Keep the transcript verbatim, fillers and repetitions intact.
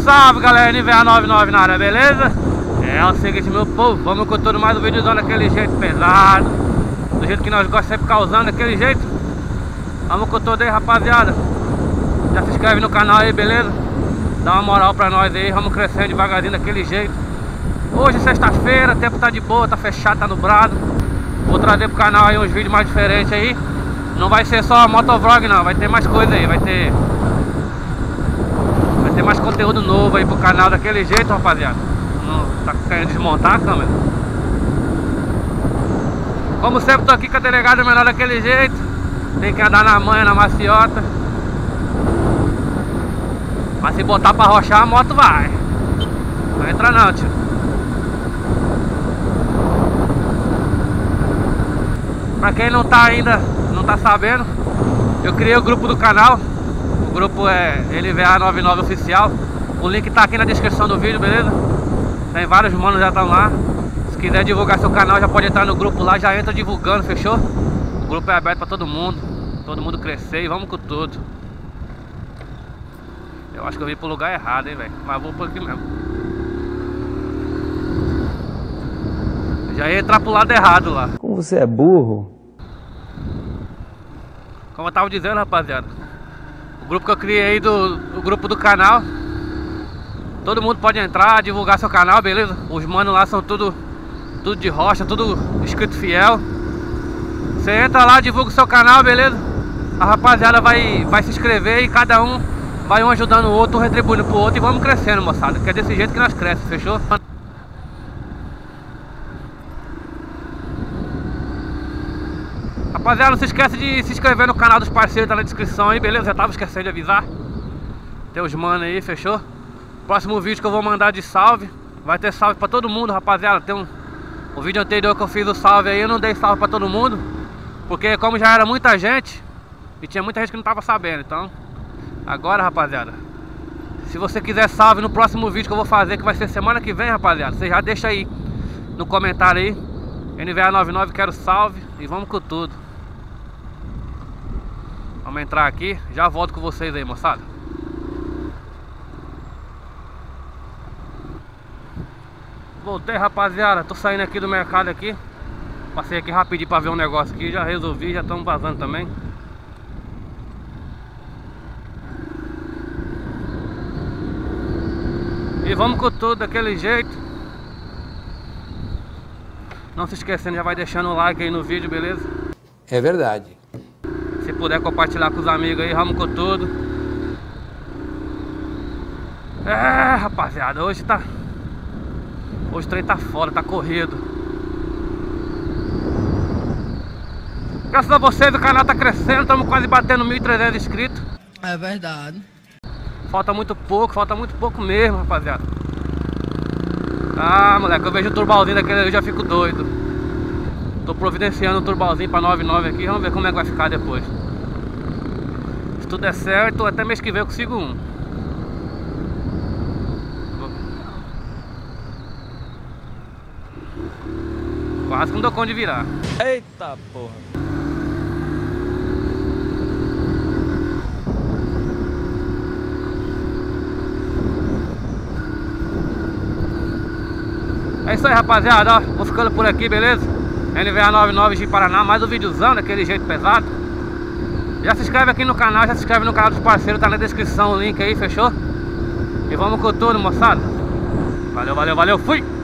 salve galera, N V A noventa e nove na área, beleza? É o seguinte, meu povo, vamos com tudo mais um vídeozão daquele jeito pesado, do jeito que nós gostamos, sempre causando daquele jeito. Vamos com tudo aí, rapaziada. Já se inscreve no canal aí, beleza? Dá uma moral pra nós aí, vamos crescendo devagarzinho daquele jeito. Hoje sexta-feira, o tempo tá de boa, tá fechado, tá nublado. Vou trazer pro canal aí uns vídeos mais diferentes aí. Não vai ser só motovlog não, vai ter mais coisa aí, vai ter Vai ter mais conteúdo novo aí pro canal daquele jeito, rapaziada. Não tá querendo desmontar a câmera. Como sempre, tô aqui com a delegada menor daquele jeito. Tem que andar na manha, na maciota. Mas se botar pra rochar, a moto vai. Não entra não, tio. Pra quem não tá ainda, não tá sabendo, eu criei o grupo do canal. O grupo é N V A noventa e nove Oficial. O link tá aqui na descrição do vídeo, beleza? Tem vários manos já estão lá. Se quiser divulgar seu canal, já pode entrar no grupo lá, já entra divulgando, fechou? O grupo é aberto pra todo mundo. Todo mundo crescer e vamos com tudo. Eu acho que eu vim pro lugar errado, hein, velho. Mas vou por aqui mesmo. Já ia entrar pro lado errado lá. Como você é burro? Como eu tava dizendo, rapaziada, o grupo que eu criei aí, do, o grupo do canal, todo mundo pode entrar, divulgar seu canal, beleza? Os manos lá são tudo, tudo de rocha, tudo inscrito fiel. Você entra lá, divulga o seu canal, beleza? A rapaziada vai, vai se inscrever e cada um vai um ajudando o outro, um retribuindo pro outro. E vamos crescendo, moçada, que é desse jeito que nós crescemos, fechou? Rapaziada, não se esquece de se inscrever no canal dos parceiros, tá na descrição aí, beleza? Já tava esquecendo de avisar. Tem os manos aí, fechou? Próximo vídeo que eu vou mandar de salve, vai ter salve pra todo mundo, rapaziada. Tem um, o vídeo anterior que eu fiz o salve aí, eu não dei salve pra todo mundo, porque como já era muita gente e tinha muita gente que não tava sabendo. Então, agora, rapaziada, se você quiser salve no próximo vídeo que eu vou fazer, que vai ser semana que vem, rapaziada, você já deixa aí no comentário aí, N V A noventa e nove, quero salve, e vamos com tudo. Vamos entrar aqui, já volto com vocês aí, moçada. Voltei, rapaziada, tô saindo aqui do mercado aqui. Passei aqui rapidinho pra ver um negócio aqui, já resolvi, já estamos vazando também. E vamos com tudo daquele jeito. Não se esquecendo, já vai deixando o like aí no vídeo, beleza? É verdade. Se puder compartilhar com os amigos aí, vamos com tudo. É, rapaziada, hoje tá... Hoje o trem tá foda, tá corrido. Graças a vocês o canal tá crescendo, estamos quase batendo mil e trezentos inscritos. É verdade. Falta muito pouco, falta muito pouco mesmo, rapaziada. Ah, moleque, eu vejo o turbalzinho daquele ali, eu já fico doido. Tô providenciando um turbalzinho pra noventa e nove aqui, vamos ver como é que vai ficar depois. Se tudo der certo, até mês que vem eu consigo um. Quase que não dou conta de virar. Eita porra. É isso aí, rapaziada, ó, vou ficando por aqui, beleza? N V A noventa e nove de Paraná, mais um videozão daquele jeito pesado. Já se inscreve aqui no canal, já se inscreve no canal dos parceiros, tá na descrição o link aí, fechou? E vamos com tudo, moçada. Valeu, valeu, valeu, fui!